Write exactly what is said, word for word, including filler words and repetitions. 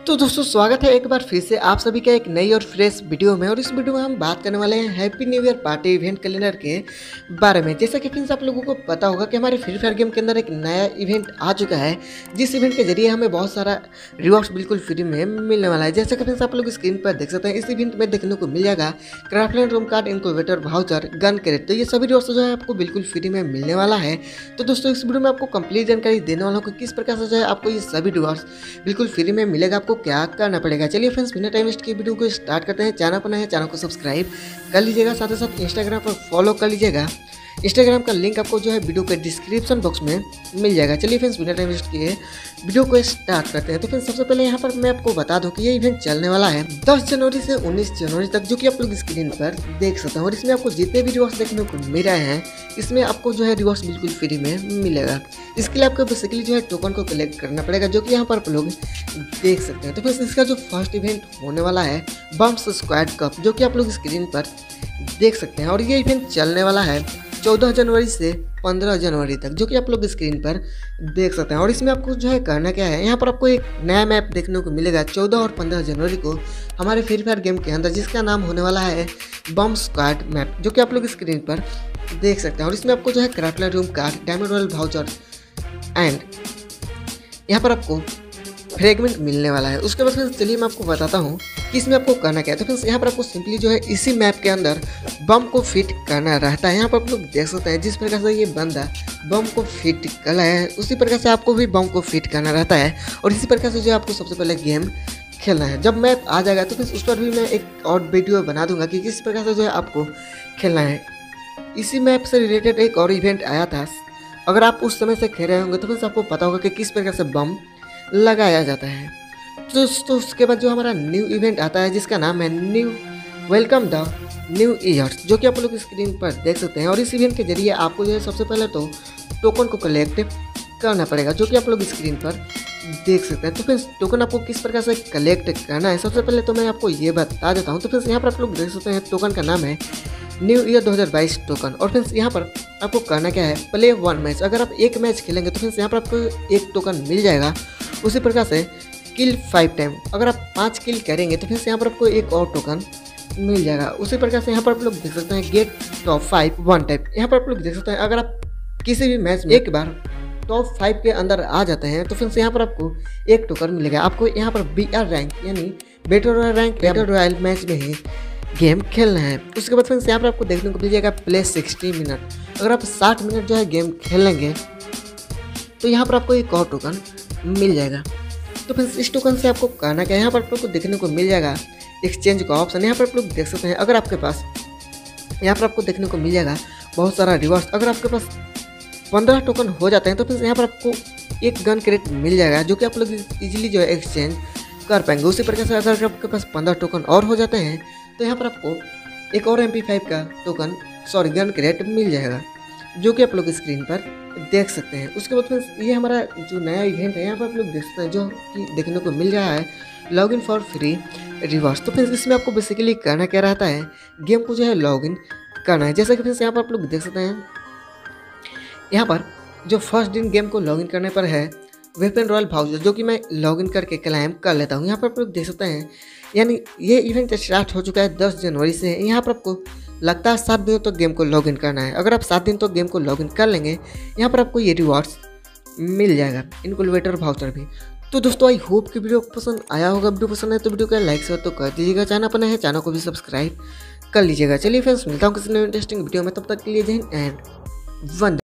तो दोस्तों स्वागत है एक बार फिर से आप सभी का एक नई और फ्रेश वीडियो में। और इस वीडियो में हम बात करने वाले हैं happy new year party event calendar के बारे में। जैसा कि फ्रेंड्स आप लोगों को पता होगा कि हमारे फ्री फायर गेम के अंदर एक नया इवेंट आ चुका है, जिस इवेंट के जरिए हमें बहुत सारा रिवॉर्ड्स बिल्कुल फ्री में मिलने वाला है। जैसा कि फ्रेंड्स आप लोग स्क्रीन पर देख सकते हैं, इस इवेंट में देखने को मिल जाएगा Craftland room card, incubator voucher, gun crate. तो ये सभी रिवॉर्ड्स जो है आपको बिल्कुल फ्री में मिलने वाला है। तो दोस्तों इस वीडियो में आपको कंप्लीट जानकारी देने वाला हूँ कि किस प्रकार से जो है आपको ये सभी रिवॉर्ड्स बिल्कुल फ्री में मिलेगा, आपको क्या करना पड़ेगा। चलिए फ्रेंड्स बिना टाइम वेस्ट किए वीडियो को स्टार्ट करते हैं। चैनल पर नए हैं, चैनल को सब्सक्राइब कर लीजिएगा, साथ ही साथ इंस्टाग्राम पर फॉलो कर लीजिएगा। इंस्टाग्राम का लिंक आपको जो है वीडियो के डिस्क्रिप्शन बॉक्स में मिल जाएगा। चलिए फ्रेंड्स बिना टाइम वेस्ट किए वीडियो को स्टार्ट करते हैं। तो फ्रेंड्स सबसे पहले यहाँ पर मैं आपको बता दूं कि ये इवेंट चलने वाला है दस जनवरी से उन्नीस जनवरी तक, जो कि आप लोग स्क्रीन पर देख सकते हैं। और इसमें आपको जितने भी रिवॉर्ड्स देखने को मिल रहे हैं, इसमें आपको जो है रिवॉर्ड्स बिल्कुल फ्री में मिलेगा। इसके लिए आपको बेसिकली जो है टोकन को कलेक्ट करना पड़ेगा, जो कि यहाँ पर आप लोग देख सकते हैं। तो फ्रेंड्स इसका जो फर्स्ट इवेंट होने वाला है बम्स स्क्वाड कप, जो कि आप लोग स्क्रीन पर देख सकते हैं। और ये इवेंट चलने वाला है चौदह जनवरी से पंद्रह जनवरी तक, जो कि आप लोग स्क्रीन पर देख सकते हैं। और इसमें आपको जो है करना क्या है, यहाँ पर आपको एक नया मैप देखने को मिलेगा चौदह और पंद्रह जनवरी को हमारे फ्री फायर गेम के अंदर, जिसका नाम होने वाला है बम स्क्वाड मैप, जो कि आप लोग स्क्रीन पर देख सकते हैं। और इसमें आपको जो है Craftland room card, diamond royale voucher and यहाँ पर आपको फ्रेगमेंट मिलने वाला है। उसके बाद फिर चलिए मैं आपको बताता हूँ कि इसमें आपको करना क्या है। तो फ्रेंड्स यहाँ पर आपको सिंपली जो है इसी मैप के अंदर बम को फिट करना रहता है। यहाँ पर आप लोग देख सकते हैं जिस प्रकार से ये बंदा बम को फिट कर है, उसी प्रकार से आपको भी बम को फिट करना रहता है। और इसी प्रकार से जो है आपको सबसे पहले गेम खेलना है। जब मैप आ जाएगा तो फिर उस पर भी मैं एक और वीडियो बना दूंगा कि किस प्रकार से जो है आपको खेलना है। इसी मैप से रिलेटेड एक और इवेंट आया था, अगर आप उस समय से खेल रहे होंगे तो फिर आपको पता होगा कि किस प्रकार से बम लगाया जाता है। तो दोस्तों उसके बाद जो हमारा न्यू इवेंट आता है, जिसका नाम है new welcome the new year, जो कि आप लोग स्क्रीन पर देख सकते हैं। और इस इवेंट के जरिए आपको जो है सबसे पहले तो टोकन को कलेक्ट करना पड़ेगा, जो कि आप लोग स्क्रीन पर देख सकते हैं। तो फिर टोकन आपको किस प्रकार से कलेक्ट करना है, सबसे पहले तो मैं आपको ये बता देता हूँ। तो फिर यहाँ पर आप लोग देख सकते हैं टोकन का नाम है न्यू ईयर दो हज़ार बाईस टोकन। और फिर यहाँ पर आपको करना क्या है, प्ले वन मैच। अगर आप एक मैच खेलेंगे तो फिर यहाँ पर आपको एक टोकन मिल जाएगा। उसी प्रकार से किल फाइव टाइम, अगर आप पाँच किल करेंगे तो फिर यहाँ पर आपको एक और टोकन मिल जाएगा। उसी प्रकार से यहाँ पर आप लोग देख सकते हैं get top five one type. यहाँ पर आप लोग देख सकते हैं अगर आप किसी भी मैच में एक बार टॉप फाइव के अंदर आ जाते हैं तो फिर यहाँ पर आपको एक टोकन मिलेगा। आपको यहाँ पर बी आर रैंक यानी battle royale rank battle royale match में ही गेम खेलना है। उसके बाद फ्रेंड्स यहाँ पर आपको देखने को मिल जाएगा प्ले सिक्सटी मिनट। अगर आप साठ मिनट जो है गेम खेलेंगे तो यहाँ पर आपको एक और टोकन मिल जाएगा। तो फ्रेंड्स इस टोकन से आपको करना क्या है, यहाँ पर आप लोग को देखने को मिल जाएगा एक्सचेंज का ऑप्शन। यहाँ पर आप लोग देख सकते हैं अगर आपके पास यहाँ पर आपको देखने को मिल जाएगा बहुत सारा रिवॉर्ड्स। अगर आपके पास पंद्रह टोकन हो जाते हैं तो फिर यहाँ पर आपको एक गन क्रेट मिल जाएगा, जो कि आप लोग इजीली जो है एक्सचेंज कर पाएंगे। उसी प्रकार से अगर आपके पास पंद्रह टोकन और हो जाते हैं तो यहाँ पर आपको एक और एम पी फाइव का टोकन सॉरी गन क्रेट मिल जाएगा, जो कि आप लोग स्क्रीन पर देख सकते हैं। उसके बाद फिर ये हमारा जो नया इवेंट है, यहाँ पर आप लोग देख सकते हैं जो कि देखने को मिल रहा है log in for free rewards. तो फिर इसमें आपको बेसिकली करना क्या रहता है, गेम को जो है लॉग इन करना है। जैसा कि फिर यहाँ पर आप लोग देख सकते हैं, यहाँ पर जो फर्स्ट दिन गेम को लॉग इन करने पर है वेपन रॉयल वाउचर, जो कि मैं लॉग इन करके क्लेम कर लेता हूँ। यहाँ पर आप लोग देख सकते हैं यानी ये इवेंट स्टार्ट हो चुका है दस जनवरी से। यहाँ पर आपको लगता है सात दिनों तक तो गेम को लॉग इन करना है। अगर आप सात दिन तो गेम को लॉग इन कर लेंगे, यहाँ पर आपको ये रिवॉर्ड्स मिल जाएगा, इनक्यूबेटर वाउचर भी। तो दोस्तों आई होप कि वीडियो पसंद आया होगा। वीडियो पसंद है तो वीडियो का लाइक शेयर तो कर दीजिएगा। चैनल पर नए हैं, चैनल को भी सब्सक्राइब कर लीजिएगा। चलिए फ्रेंड्स मिलता हूँ किसी नए इंटरेस्टिंग वीडियो में, तब तक के लिए जय हिंद एंड वंदे।